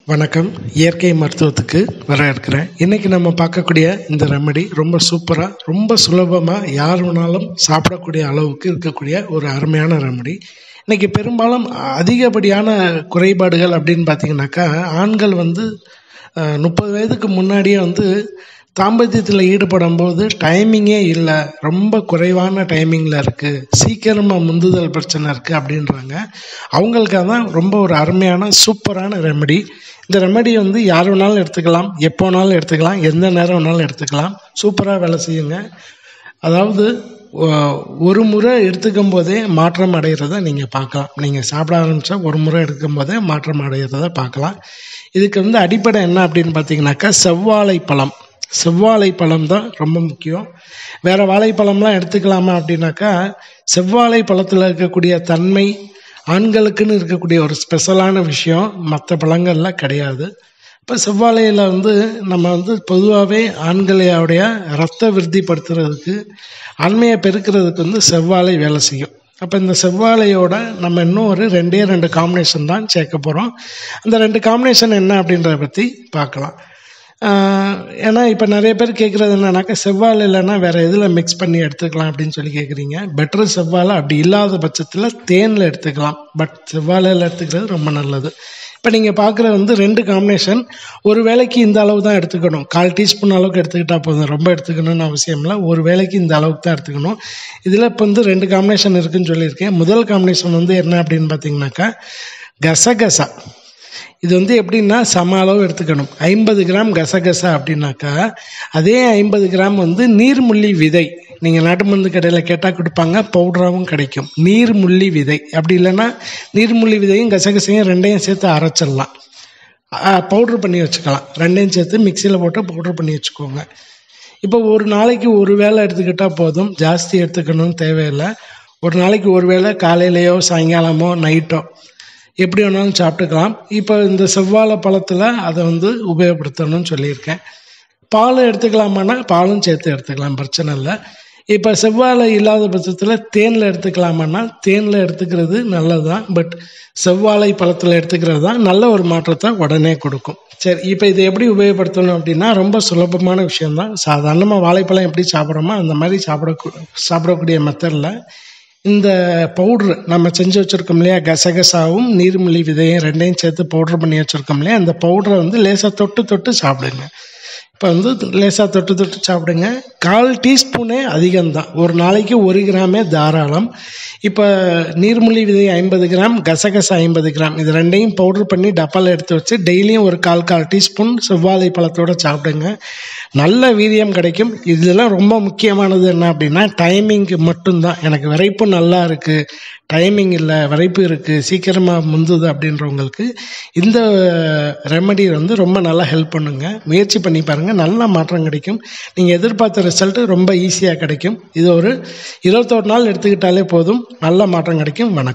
வணக்கம். இயற்கை மருத்துவத்துக்கு வரவேற்கிறேன். இன்றைக்கி நம்ம பார்க்கக்கூடிய இந்த ரெமெடி ரொம்ப சூப்பராக, ரொம்ப சுலபமாக யார் வேணாலும் சாப்பிடக்கூடிய அளவுக்கு இருக்கக்கூடிய ஒரு அருமையான ரெமெடி. இன்றைக்கி பெரும்பாலும் அதிகப்படியான குறைபாடுகள் அப்படின்னு பார்த்திங்கனாக்கா, ஆண்கள் 30 வயதுக்கு முன்னாடியே தாம்பத்தியத்தில் ஈடுபடும் போது டைமிங்கே இல்லை, ரொம்ப குறைவான டைமிங்கில் இருக்குது, சீக்கிரமாக முந்துதல் பிரச்சனை இருக்குது அப்படின்றாங்க. அவங்களுக்காக தான் ரொம்ப ஒரு அருமையான சூப்பரான ரெமெடி. இந்த ரெமெடி யார் வேணாலும் எடுத்துக்கலாம், எப்போ வேணாலும் எடுத்துக்கலாம், எந்த நேரம் வேணாலும் எடுத்துக்கலாம். சூப்பராக வேலை செய்யுங்க. அதாவது ஒரு முறை எடுத்துக்கும் போதே மாற்றம் அடைகிறத நீங்கள் பார்க்கலாம். நீங்கள் சாப்பிட ஆரம்பித்தா ஒரு முறை எடுக்கும் போதே மாற்றம் அடைகிறத பார்க்கலாம். இதுக்கு அடிப்படை என்ன அப்படின்னு பார்த்தீங்கன்னாக்கா, செவ்வாழை பழம் தான் ரொம்ப முக்கியம். வேறு வாழைப்பழம்லாம் எடுத்துக்கலாமா அப்படின்னாக்கா, செவ்வாழை பழத்தில் இருக்கக்கூடிய தன்மை ஆண்களுக்குன்னு இருக்கக்கூடிய ஒரு ஸ்பெஷலான விஷயம் மற்ற பழங்கள்லாம் கிடையாது. இப்போ செவ்வாழையில் நம்ம பொதுவாகவே ஆண்களுடைய ரத்த விருத்திப்படுத்துறதுக்கு, ஆண்மையை பெருக்கிறதுக்கு செவ்வாழை வேலை செய்யும். அப்போ இந்த செவ்வாழையோட நம்ம இன்னும் ஒரு 2 காம்பினேஷன் தான் சேர்க்க போகிறோம். அந்த 2 காம்பினேஷன் என்ன அப்படின்றத பற்றி பார்க்கலாம். ஏன்னா இப்போ நிறைய பேர் கேட்குறது என்னன்னாக்கா, செவ்வாழை இல்லைன்னா வேறு எதில் மிக்ஸ் பண்ணி எடுத்துக்கலாம் அப்படின்னு சொல்லி கேட்குறீங்க. பெட்ரு செவ்வாழை அப்படி இல்லாத பட்சத்தில் தேனில் எடுத்துக்கலாம். பட் செவ்வாழையில் எடுத்துக்கிறது ரொம்ப நல்லது. இப்போ நீங்கள் பார்க்குற 2 காம்பினேஷன். ஒரு வேளைக்கு இந்த அளவு தான் எடுத்துக்கணும். 1/4 டீஸ்பூன் அளவுக்கு எடுத்துக்கிட்டால் போதும், ரொம்ப எடுத்துக்கணும்னு அவசியம் இல்லை. ஒரு வேளைக்கு இந்த அளவுக்கு தான் எடுத்துக்கணும். இதில் இப்போ 2 காம்பினேஷன் இருக்குதுன்னு சொல்லியிருக்கேன். முதல் காம்பினேஷன் என்ன அப்படின்னு பார்த்தீங்கன்னாக்கா, கசகசா. இது எப்படின்னா சம அளவு எடுத்துக்கணும். 50 கிராம் கசகசா அப்படின்னாக்கா, அதே 50 கிராம் நீர்முள்ளி விதை. நீங்கள் நாட்டு மருந்து கடையில் கேட்டால் கொடுப்பாங்க, பவுடராகவும் கிடைக்கும். நீர்முள்ளி விதை அப்படி இல்லைன்னா நீர்முள்ளி விதையும் கசகசையும் 2ஐயும் சேர்த்து அரைச்சிடலாம், பவுட்ரு பண்ணி வச்சுக்கலாம். 2ஐயும் சேர்த்து மிக்சியில் போட்டு பவுட்ரு பண்ணி வச்சுக்கோங்க. இப்போ ஒரு நாளைக்கு ஒரு வேளை எடுத்துக்கிட்டால் போதும், ஜாஸ்தி எடுத்துக்கணும்னு தேவையில்லை. ஒரு நாளைக்கு ஒரு வேளை காலையிலையோ சாயங்காலமோ நைட்டோ எப்படி வேணாலும் சாப்பிட்டுக்கலாம். இப்போ இந்த செவ்வாழை பழத்தில் அதை உபயோகப்படுத்தணும்னு சொல்லியிருக்கேன். பால் எடுத்துக்கலாமான்னா பாலும் சேர்த்து எடுத்துக்கலாம், பிரச்சனை இல்லை. இப்போ செவ்வாழை இல்லாத பட்சத்தில் தேனில் எடுத்துக்கலாமான்னா தேனில் எடுத்துக்கிறது நல்லது தான். பட் செவ்வாழை பழத்தில் எடுத்துக்கிறது தான் நல்ல ஒரு மாற்றத்தை உடனே கொடுக்கும். சரி, இப்போ இதை எப்படி உபயோகப்படுத்தணும் அப்படின்னா, ரொம்ப சுலபமான விஷயம்தான். சாதாரணமாக வாழைப்பழம் எப்படி சாப்பிட்றோமோ அந்த மாதிரி சாப்பிடக்கூடிய மெத்தடில் இந்த பவுட்ரு நம்ம செஞ்சு வச்சுருக்கோம் இல்லையா, கசகசாவும் நீர்முள்ளி விதையும் 2ஐயும் சேர்த்து பவுட்ரு பண்ணி வச்சுருக்கோம் இல்லையா, அந்த பவுட்ரை லேசாக தொட்டு சாப்பிடுங்க. இப்போ லேசாக தொட்டு சாப்பிடுங்க. 1/4 டீஸ்பூனே அதிகம்தான். ஒரு நாளைக்கு 1 கிராமே தாராளம். இப்போ நீர்முள்ளி விதை 50 கிராம், கசகசா 50 கிராம், இது 2ஐயும் பவுட்ரு பண்ணி டப்பாவில் எடுத்து வச்சு டெய்லியும் ஒரு 1/4 டீஸ்பூன் செவ்வாழை பழத்தோடு சாப்பிடுங்க. நல்ல வீரியம் கிடைக்கும். இதெல்லாம் ரொம்ப முக்கியமானது என்ன அப்படின்னா, டைமிங்கு மட்டும்தான். எனக்கு விரைப்பு நல்லா இருக்குது, டைமிங் இல்லை, விரைப்பு இருக்குது, சீக்கிரமாக முந்துது அப்படின்றவங்களுக்கு இந்த ரெமெடி ரொம்ப நல்லா ஹெல்ப் பண்ணுங்க. முயற்சி பண்ணி பாருங்கள், நல்ல மாற்றம் கிடைக்கும். நீங்கள் எதிர்பார்த்த ரிசல்ட்டு ரொம்ப ஈஸியாக கிடைக்கும். இது ஒரு 21 நாள் எடுத்துக்கிட்டாலே போதும், நல்ல மாற்றம் கிடைக்கும். வணக்கம்.